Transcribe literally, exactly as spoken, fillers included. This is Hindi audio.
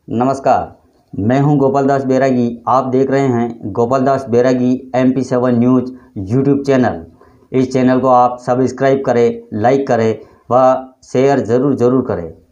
नमस्कार, मैं हूं गोपाल दास बैरागी। आप देख रहे हैं Gopal Das Bairagi M P seven news YouTube channel. इस चैनल को आप सब्सक्राइब करें, लाइक करें व शेयर ज़रूर ज़रूर करें।